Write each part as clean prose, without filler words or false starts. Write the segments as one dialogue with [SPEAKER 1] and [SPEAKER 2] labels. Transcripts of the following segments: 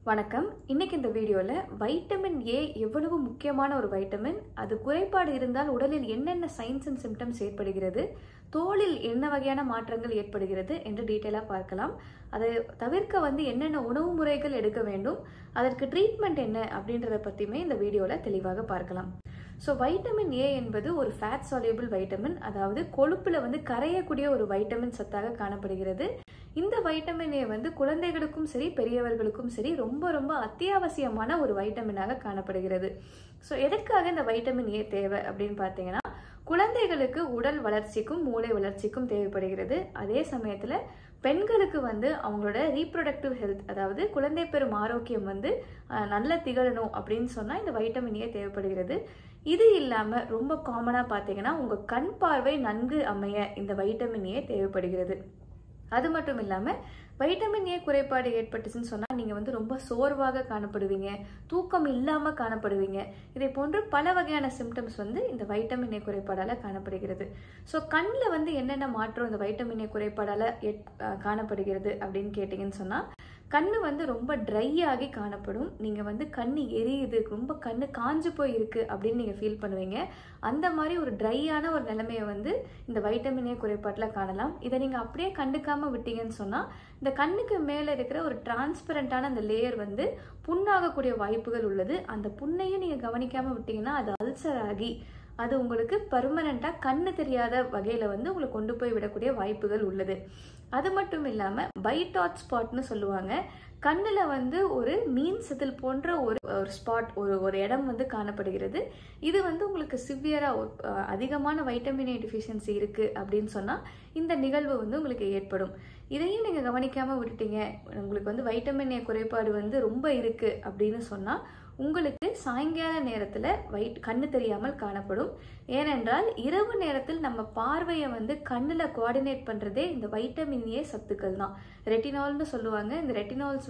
[SPEAKER 1] வணக்கம். இன்னைக்கு இந்த வீடியோல வைட்டமின் ஏ எவ்வளவு முக்கியமான ஒரு வைட்டமின், அது குறைபாடு இருந்தால் உடலில் என்னென்ன சைன்ஸ் அண்ட் சிம்டம்ஸ் ஏற்படுகிறது, தோலில் என்ன வகையான மாற்றங்கள் ஏற்படுகிறது என்று டீட்டெயிலாக பார்க்கலாம். அதை தவிர்க்க என்னென்ன உணவு முறைகள் எடுக்க வேண்டும், அதற்கு ட்ரீட்மெண்ட் என்ன அப்படின்றத பற்றியுமே இந்த வீடியோவில் தெளிவாக பார்க்கலாம். ஸோ வைட்டமின் ஏ என்பது ஒரு ஃபேட் சால்யூபிள் வைட்டமின், அதாவது கொழுப்பில் கரையக்கூடிய ஒரு வைட்டமின் சத்தாக காணப்படுகிறது. இந்த வைட்டமின் ஏ குழந்தைகளுக்கும் சரி பெரியவர்களுக்கும் சரி ரொம்ப ரொம்ப அத்தியாவசியமான ஒரு வைட்டமினாக காணப்படுகிறது. ஸோ எதற்காக இந்த வைட்டமின் ஏ தேவை அப்படின்னு பார்த்தீங்கன்னா, குழந்தைகளுக்கு உடல் வளர்ச்சிக்கும் மூளை வளர்ச்சிக்கும் தேவைப்படுகிறது. அதே சமயத்தில் பெண்களுக்கு அவங்களோட ரீப்ரொடக்டிவ் ஹெல்த், அதாவது குழந்தை பெறும் ஆரோக்கியம் நல்ல திகழணும் அப்படின்னு சொன்னால் இந்த வைட்டமின் ஏ தேவைப்படுகிறது. இது இல்லாமல் ரொம்ப காமனாக பார்த்தீங்கன்னா உங்கள் கண் பார்வை நன்கு அமைய இந்த வைட்டமின் ஏ தேவைப்படுகிறது. அது மட்டும் இல்லாமல் வைட்டமின் ஏ குறைபாடு ஏற்பட்டுச்சுன்னு சொன்னால் நீங்கள் ரொம்ப சோர்வாக காணப்படுவீங்க, தூக்கம் இல்லாமல் காணப்படுவீங்க. இதை போன்று பல வகையான சிம்டம்ஸ் இந்த வைட்டமின் ஏ குறைபாடால் காணப்படுகிறது. ஸோ கண்ணில் என்னென்ன மாற்றம் இந்த வைட்டமின் ஏ குறைபாடால் காணப்படுகிறது அப்படின்னு கேட்டிங்கன்னு சொன்னால், கண்ணு ரொம்ப ட்ரை ஆகி காணப்படும். நீங்கள் கண்ணு எரியுது, ரொம்ப கண்ணு காஞ்சு போய் இருக்கு அப்படின்னு நீங்கள் ஃபீல் பண்ணுவீங்க. அந்த மாதிரி ஒரு ட்ரையான ஒரு நிலைமையை இந்த வைட்டமின் ஏ குறைபாட்டில் காணலாம். இதை நீங்கள் அப்படியே கண்டுக்காமல் விட்டீங்கன்னு சொன்னால், இந்த கண்ணுக்கு மேலே இருக்கிற ஒரு டிரான்ஸ்பரண்டான அந்த லேயர் புண்ணாகக்கூடிய வாய்ப்புகள் உள்ளது. அந்த புண்ணையும் நீங்கள் கவனிக்காமல் விட்டீங்கன்னா அது அல்சர் ஆகி அது உங்களுக்கு பர்மனண்டாக கண்ணு தெரியாத வகையில் உங்களுக்கு கொண்டு போய் விடக்கூடிய வாய்ப்புகள் உள்ளது. அது மட்டும் இல்லாமல் பைட் ஸ்பாட்னு சொல்லுவாங்க. கண்ணில் ஒரு மீன் செதில் போன்ற ஒரு ஸ்பாட், ஒரு இடம் காணப்படுகிறது. இது உங்களுக்கு சிவியராக அதிகமான வைட்டமின் ஏ டிஃபிஷியன்சி இருக்குது அப்படின்னு சொன்னால் இந்த நிகழ்வு உங்களுக்கு ஏற்படும். இதையும் நீங்கள் கவனிக்காமல் விட்டுட்டீங்க, உங்களுக்கு வைட்டமின் ஏ குறைபாடு ரொம்ப இருக்குது அப்படின்னு சொன்னால் உங்களுக்கு சாயங்கால நேரத்தில் கண்ணு தெரியாமல் காணப்படும். ஏனென்றால் இரவு நேரத்தில் நம்ம பார்வையை கண்ணில் கோஆர்டினேட் பண்ணுறதே இந்த வைட்டமின் ஏ சத்துக்கள் தான். ரெட்டினால்னு சொல்லுவாங்க. இந்த ரெட்டினால்ஸ்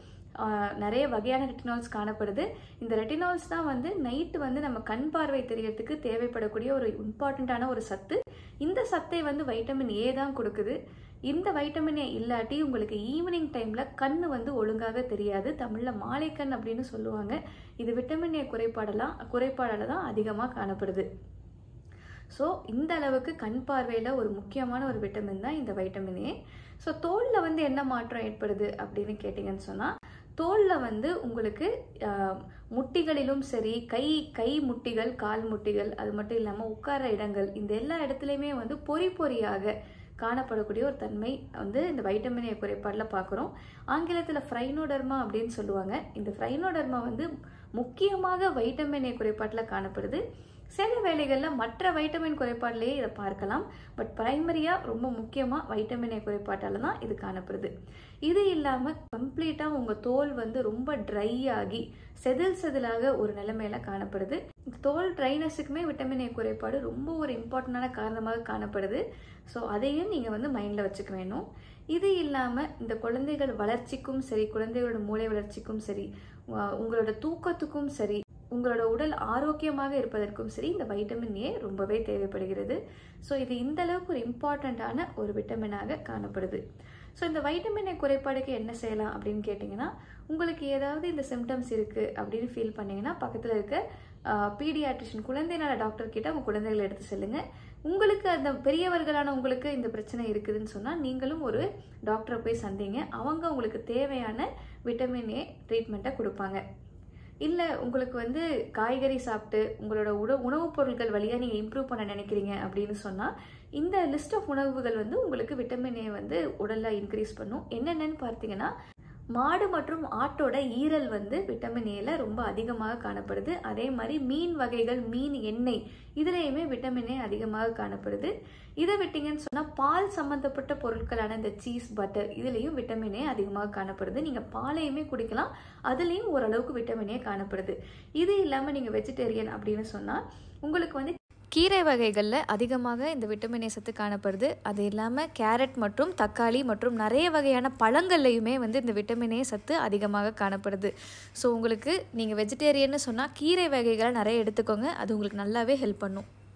[SPEAKER 1] நிறைய வகையான ரெட்டினால்ஸ் காணப்படுது. இந்த ரெட்டினால்ஸ் தான் நைட்டு நம்ம கண் பார்வை தெரியறதுக்கு தேவைப்படக்கூடிய ஒரு இம்பார்ட்டண்ட்டான ஒரு சத்து. இந்த சத்தை வைட்டமின் ஏ தான் கொடுக்குது. இந்த வைட்டமின் ஏ இல்லாட்டி உங்களுக்கு ஈவினிங் டைமில் கண் ஒழுங்காக தெரியாது. தமிழில் மாலைக்கண் அப்படின்னு சொல்லுவாங்க. இது விட்டமின் ஏ குறைபாடால் தான் அதிகமாக காணப்படுது. ஸோ இந்த அளவுக்கு கண் பார்வையில் ஒரு முக்கியமான ஒரு விட்டமின் தான் இந்த வைட்டமின் ஏ. ஸோ தோலில் என்ன மாற்றம் ஏற்படுது அப்படின்னு கேட்டிங்கன்னு சொன்னால், தோலில் உங்களுக்கு முட்டிகளிலும் சரி, கை முட்டிகள், கால் முட்டிகள், அது மட்டும் இல்லாமல் உட்கார இடங்கள், இந்த எல்லா இடத்துலையுமே பொறி பொறியாக காணப்படக்கூடிய ஒரு தன்மை இந்த வைட்டமின் ஏ குறைபாடில் பார்க்குறோம். ஆங்கிலத்தில் ஃப்ரைனோடர்மா அப்படின்னு சொல்லுவாங்க. இந்த ஃப்ரைனோடர்மா முக்கியமாக வைட்டமின் ஏ குறைபாட்டில் காணப்படுது. சில வேளைகளில் மற்ற வைட்டமின் குறைபாட்டிலேயே இதை பார்க்கலாம். பட் பிரைமரியாக ரொம்ப முக்கியமாக வைட்டமின் ஏ குறைபாட்டால் தான் இது காணப்படுது. இது இல்லாமல் கம்ப்ளீட்டாக உங்கள் தோல் ரொம்ப ட்ரை ஆகி செதிலாக ஒரு நிலைமையில காணப்படுது. தோல் ட்ரைனஸுக்குமே விட்டமின் ஏ குறைபாடு ரொம்ப ஒரு இம்பார்ட்டண்டான காரணமாக காணப்படுது. ஸோ அதையும் நீங்கள் மைண்டில் வச்சுக்க வேணும். இது இல்லாமல் இந்த குழந்தைகள் வளர்ச்சிக்கும் சரி, குழந்தைகளோட மூளை வளர்ச்சிக்கும் சரி, உங்களோட தூக்கத்துக்கும் சரி, உங்களோட உடல் ஆரோக்கியமாக இருப்பதற்கும் சரி இந்த வைட்டமின் ஏ ரொம்பவே தேவைப்படுகிறது. ஸோ இது இந்த அளவுக்கு ஒரு இம்பார்ட்டண்ட்டான ஒரு விட்டமினாக காணப்படுது. ஸோ இந்த வைட்டமின் ஏ குறைபாடுக்கு என்ன செய்யலாம் அப்படின்னு கேட்டிங்கன்னா, உங்களுக்கு ஏதாவது இந்த சிம்டம்ஸ் இருக்குது அப்படின்னு ஃபீல் பண்ணிங்கன்னா பக்கத்தில் இருக்க பீடியாட்ரிஷியன், குழந்தை நல டாக்டர் கிட்ட உங்கள் குழந்தைகளை எடுத்து செல்லுங்கள். உங்களுக்கு அந்த பெரியவர்களான உங்களுக்கு இந்த பிரச்சனை இருக்குதுன்னு சொன்னால் நீங்களும் ஒரு டாக்டரை போய் சந்திங்க. அவங்க உங்களுக்கு தேவையான விட்டமின் ஏ ட்ரீட்மெண்ட்டை கொடுப்பாங்க. இல்லை உங்களுக்கு காய்கறி சாப்பிட்டு உங்களோட உணவுப் பொருட்கள் வழியாக நீங்கள் இம்ப்ரூவ் பண்ண நினைக்கிறீங்க அப்படின்னு சொன்னால் இந்த லிஸ்ட் ஆஃப் உணவுகள் உங்களுக்கு விட்டமின் ஏ உடலில் இன்க்ரீஸ் பண்ணும். என்னென்னு பார்த்தீங்கன்னா, மாடு மற்றும் ஆட்டோட ஈரல் விட்டமின் ஏல ரொம்ப அதிகமாக காணப்படுது. அதே மாதிரி மீன் வகைகள், மீன் எண்ணெய், இதுலேயுமே விட்டமின் ஏ அதிகமாக காணப்படுது. இதை விட்டீங்கன்னு சொன்னால் பால் சம்மந்தப்பட்ட பொருட்களான இந்த சீஸ், பட்டர், இதுலேயும் விட்டமின் ஏ அதிகமாக காணப்படுது. நீங்கள் பாலையுமே குடிக்கலாம், அதுலேயும் ஓரளவுக்கு விட்டமின் ஏ காணப்படுது. இது இல்லாமல் நீங்கள் வெஜிடேரியன் அப்படின்னு சொன்னால் உங்களுக்கு கீரை வகைகளில் அதிகமாக இந்த விட்டமின் ஏ சத்து காணப்படுது. அது இல்லாமல் கேரட் மற்றும் தக்காளி மற்றும் நிறைய வகையான பழங்கள்லையுமே இந்த விட்டமின் ஏ சத்து அதிகமாக காணப்படுது. ஸோ உங்களுக்கு நீங்கள் வெஜிடேரியன்னு சொன்னால் கீரை வகைகளை நிறைய எடுத்துக்கோங்க. அது உங்களுக்கு நல்லாவே ஹெல்ப் பண்ணும்.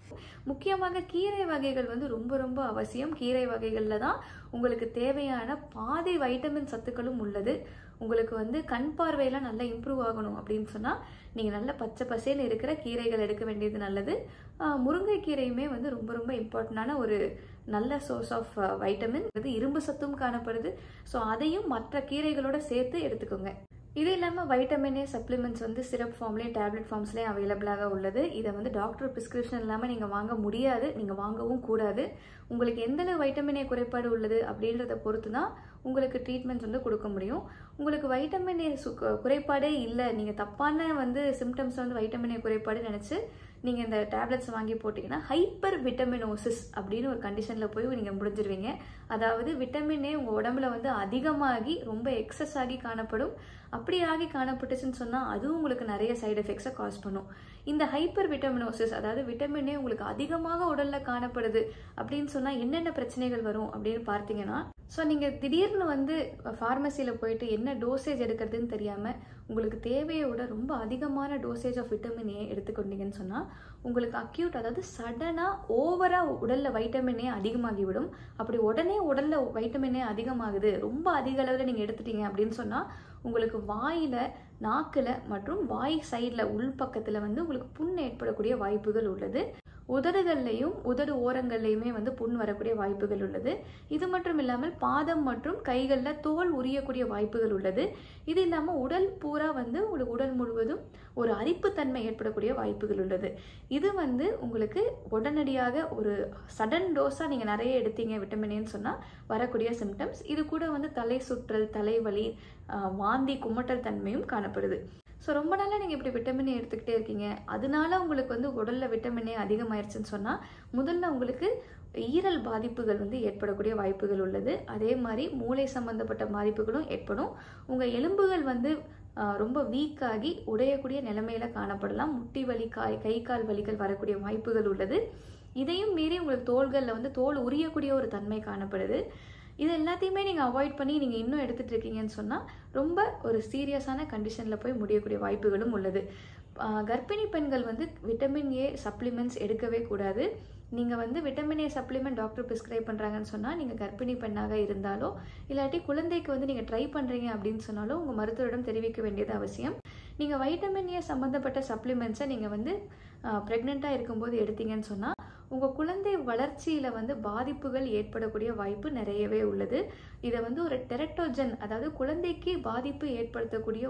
[SPEAKER 1] முக்கியமாக கீரை வகைகள் வந்து ரொம்ப ரொம்ப அவசியம். கீரை வகைகளில் தான் உங்களுக்கு தேவையான பாதி வைட்டமின் சத்துக்களும் உள்ளது. உங்களுக்கு வந்து கண் பார்வையெல்லாம் நல்லா இம்ப்ரூவ் ஆகணும் அப்படின்னு சொன்னால் நீங்கள் நல்ல பச்சை பசேன்னு இருக்கிற கீரைகள் எடுக்க வேண்டியது நல்லது. முருங்கைக்கீரையுமே வந்து ரொம்ப ரொம்ப இம்பார்ட்டண்டான ஒரு நல்ல சோர்ஸ் ஆஃப் வைட்டமின். இது இரும்பு சத்தும் காணப்படுது. ஸோ அதையும் மற்ற கீரைகளோட சேர்த்து எடுத்துக்கோங்க. இது இல்லாமல் வைட்டமின் ஏ சப்ளிமெண்ட்ஸ் வந்து சிரப் ஃபார்ம்லேயும் டேப்லெட் ஃபார்ம்ஸ்லேயும் அவைலபிளாக உள்ளது. இதை வந்து டாக்டர் ப்ரிஸ்கிரிப்ஷன் இல்லாமல் நீங்கள் வாங்க முடியாது, நீங்கள் வாங்கவும் கூடாது. உங்களுக்கு எந்தளவு வைட்டமின் ஏ குறைபாடு உள்ளது அப்படின்றத பொறுத்து தான் உங்களுக்கு ட்ரீட்மெண்ட்ஸ் வந்து கொடுக்க முடியும். உங்களுக்கு வைட்டமின் ஏ குறைபாடே இல்லை, நீங்கள் தப்பான வந்து சிம்டம்ஸ் வந்து வைட்டமின் ஏ குறைபாடு நினச்சி நீங்கள் இந்த டேப்லெட்ஸ் வாங்கி போட்டிங்கன்னா ஹைப்பர் விட்டமினோசிஸ் அப்படின்னு ஒரு கண்டிஷனில் போய் நீங்கள் முடிஞ்சிருவீங்க. அதாவது விட்டமின் ஏ உங்கள் உடம்புல வந்து அதிகமாகி ரொம்ப எக்ஸஸ் ஆகி காணப்படும். அப்படி ஆகி காணப்பட்டுச்சுன்னு சொன்னால் அதுவும் உங்களுக்கு நிறைய சைடு எஃபெக்ட்ஸை காஸ் பண்ணும். இந்த ஹைப்பர் விட்டமினோசிஸ், அதாவது விட்டமின் ஏ உங்களுக்கு அதிகமாக உடலில் காணப்படுது அப்படின்னு சொன்னால் என்னென்ன பிரச்சனைகள் வரும் அப்படின்னு பார்த்தீங்கன்னா, ஸோ நீங்கள் திடீர்னு வந்து ஃபார்மசியில் போயிட்டு என்ன டோசேஜ் எடுக்கிறதுன்னு தெரியாமல் உங்களுக்கு தேவையை விட ரொம்ப அதிகமான டோசேஜ் ஆஃப் விட்டமின் ஏ எடுத்துக்கொண்டீங்கன்னு சொன்னால் உங்களுக்கு அக்யூட், அதாவது சடனாக ஓவராக உடலில் வைட்டமின் ஏ அதிகமாகிவிடும். அப்படி உடனே உடலில் வைட்டமின் ஏ அதிகமாகுது, ரொம்ப அதிக அளவில் நீங்கள் எடுத்துட்டீங்க அப்படின்னு சொன்னால் உங்களுக்கு வாயில், நாக்கில் மற்றும் வாய் சைடில் உள்பக்கத்தில் வந்து உங்களுக்கு புண் ஏற்படக்கூடிய வாய்ப்புகள் உள்ளது. உதடுகள்லையும் உதடு ஓரங்கள்லையுமே வந்து புண் வரக்கூடிய வாய்ப்புகள் உள்ளது. இது மட்டும் இல்லாமல் பாதம் மற்றும் கைகளில் தோல் உரியக்கூடிய வாய்ப்புகள் உள்ளது. இது இல்லாமல் உடல் பூரா வந்து உங்களுக்கு உடல் முழுவதும் ஒரு அரிப்புத்தன்மை ஏற்படக்கூடிய வாய்ப்புகள் உள்ளது. இது வந்து உங்களுக்கு உடனடியாக ஒரு சடன் டோஸாக நீங்கள் நிறைய எடுத்தீங்க விட்டமின் ஏன்னு சொன்னால் வரக்கூடிய சிம்டம்ஸ். இது கூட வந்து தலை சுற்றல், தலைவலி, வாந்தி, குமட்டல் தன்மையும் காணப்படுது. ஸோ ரொம்ப நாளாக நீங்கள் இப்படி விட்டமின் ஏ எடுத்துக்கிட்டே இருக்கீங்க, அதனால உங்களுக்கு வந்து உடலில் விட்டமின் ஏ அதிகமாயிருச்சுன்னு சொன்னால் முதல்ல உங்களுக்கு ஈரல் பாதிப்புகள் வந்து ஏற்படக்கூடிய வாய்ப்புகள் உள்ளது. அதே மாதிரி மூளை சம்பந்தப்பட்ட பாதிப்புகளும் ஏற்படும். உங்கள் எலும்புகள் வந்து ரொம்ப வீக்காகி உடையக்கூடிய நிலைமையில காணப்படலாம். முட்டி வலி, கை கால் வலிகள் வரக்கூடிய வாய்ப்புகள் உள்ளது. இதையும் மீறி உங்களுக்கு தோள்களில் வந்து தோல் உரியக்கூடிய ஒரு தன்மை காணப்படுது. இது எல்லாத்தையுமே நீங்கள் அவாய்ட் பண்ணி நீங்கள் இன்னும் எடுத்துகிட்டு இருக்கீங்கன்னு சொன்னால் ரொம்ப ஒரு சீரியஸான கண்டிஷனில் போய் முடியக்கூடிய வாய்ப்புகளும் உள்ளது. கர்ப்பிணி பெண்கள் வந்து விட்டமின் ஏ சப்ளிமெண்ட்ஸ் எடுக்கவே கூடாது. நீங்கள் வந்து vitamin A supplement doctor prescribe பண்ணுறாங்கன்னு சொன்னால் நீங்கள் கர்ப்பிணி பெண்ணாக இருந்தாலோ இல்லாட்டி குழந்தைக்கு வந்து நீங்கள் ட்ரை பண்ணுறீங்க அப்படின்னு சொன்னாலும் உங்கள் மருத்துவரிடம் தெரிவிக்க வேண்டியது அவசியம். நீங்கள் வைட்டமின் ஏ சம்மந்தப்பட்ட சப்ளிமெண்ட்ஸை நீங்கள் வந்து ப்ரெக்னெண்ட்டாக இருக்கும்போது எடுத்தீங்கன்னு சொன்னால் உங்கள் குழந்தை வளர்ச்சியில் வந்து பாதிப்புகள் ஏற்படக்கூடிய வாய்ப்பு நிறையவே உள்ளது. இதை வந்து ஒரு டெரட்டோஜன், அதாவது குழந்தைக்கு பாதிப்பு ஏற்படுத்தக்கூடிய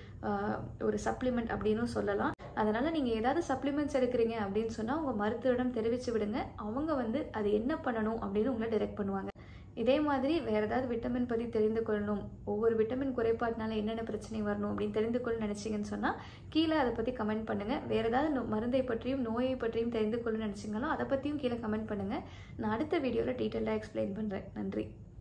[SPEAKER 1] ஒரு சப்ளிமெண்ட் அப்படின்னு சொல்லலாம். அதனால் நீங்கள் ஏதாவது சப்ளிமெண்ட்ஸ் எடுக்கிறீங்க அப்படின்னு சொன்னால் உங்கள் மருத்துவரிடம் தெரிவித்து விடுங்க. அவங்க வந்து அது என்ன பண்ணணும் அப்படின்னு உங்களை டைரக்ட் பண்ணுவாங்க. இதே மாதிரி வேறு ஏதாவது விட்டமின் பற்றி தெரிந்து கொள்ளணும், ஒவ்வொரு விட்டமின் குறைபாட்டினால என்னென்ன பிரச்சனை வரணும் அப்படின்னு தெரிந்து கொள்ள நினச்சிங்கன்னு சொன்னால் கீழே அதை பற்றி கமெண்ட் பண்ணுங்கள். வேறு ஏதாவது மருந்தை பற்றியும் நோயை பற்றியும் தெரிந்து கொள்ள நினச்சிங்களோ அதை பற்றியும் கீழே கமெண்ட் பண்ணுங்கள். நான் அடுத்த வீடியோவில் டீட்டெயிலாக எக்ஸ்பிளைன் பண்ணுறேன். நன்றி.